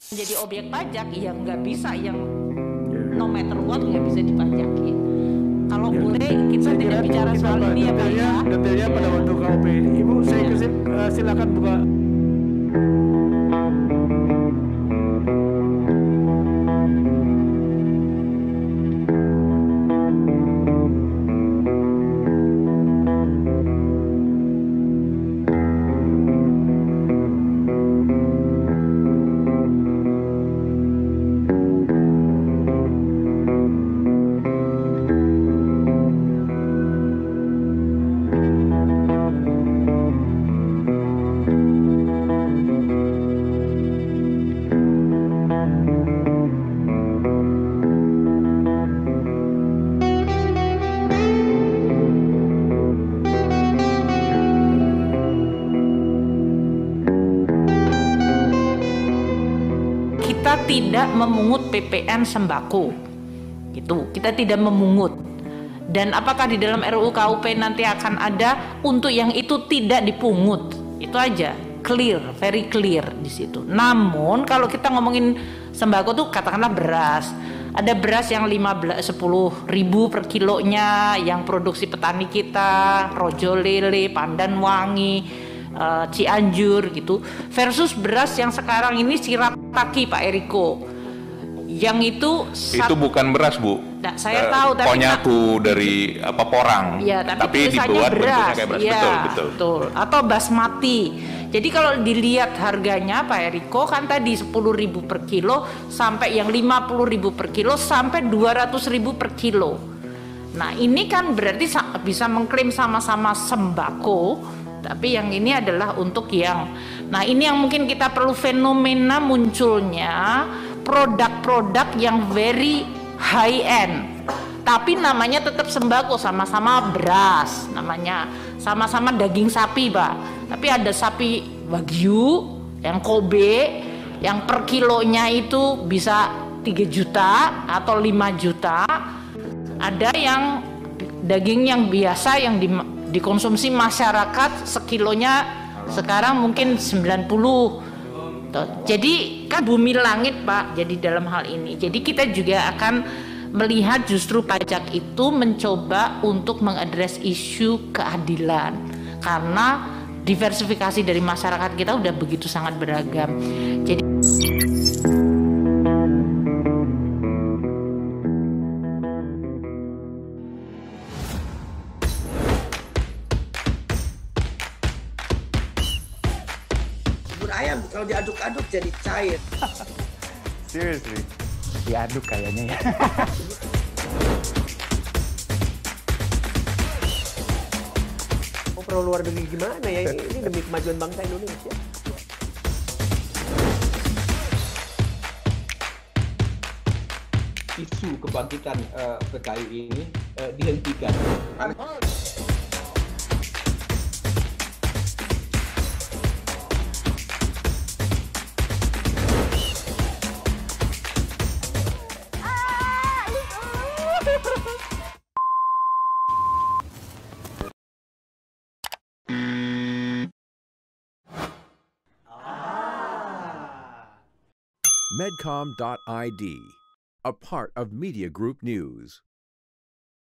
Jadi objek pajak ya nggak bisa, yang no matter what nggak bisa dipajakin. Kalau boleh kita tidak bicara soal ini ya Pak ya. Detailnya pada waktu KUP. Ibu saya silakan buka. Kita tidak memungut PPN sembako, gitu. Kita tidak memungut. Dan apakah di dalam RUU KUP nanti akan ada untuk yang itu tidak dipungut? Itu aja, clear, very clear di situ. Namun kalau kita ngomongin sembako tuh katakanlah beras, ada beras yang 10.000 per kilonya, yang produksi petani kita, Rojo Lele, Pandan Wangi, Cianjur gitu, versus beras yang sekarang ini Shirataki Pak Eriko, yang itu bukan beras Bu. Nah, saya tahu tapi Konyatu dari porang. Ya, tapi dibuat beras. bentuknya kayak beras. Ya, betul. Atau basmati. Jadi kalau dilihat harganya Pak Eriko kan tadi 10.000 per kilo sampai yang 50.000 per kilo sampai 200.000 per kilo. Nah, ini kan berarti bisa mengklaim sama-sama sembako. Tapi yang ini adalah untuk yang, nah ini yang mungkin kita perlu fenomena munculnya produk-produk yang very high end, tapi namanya tetap sembako, sama-sama beras, namanya sama-sama daging sapi Pak, tapi ada sapi Wagyu yang Kobe yang per kilonya itu bisa 3 juta atau 5 juta, ada yang daging yang biasa yang dikonsumsi masyarakat sekilonya sekarang mungkin 90. Jadi kan bumi langit Pak, jadi dalam hal ini. Jadi kita juga akan melihat justru pajak itu mencoba untuk mengadres isu keadilan. Karena diversifikasi dari masyarakat kita udah begitu sangat beragam. Jadi ayam kalau diaduk-aduk jadi cair. Seriously, diaduk kayaknya ya. Oh, perlu luar negeri gimana ya? Ini demi kemajuan bangsa Indonesia. Isu kebangkitan PKI ini dihentikan. Medcom.id, a part of Media Group News.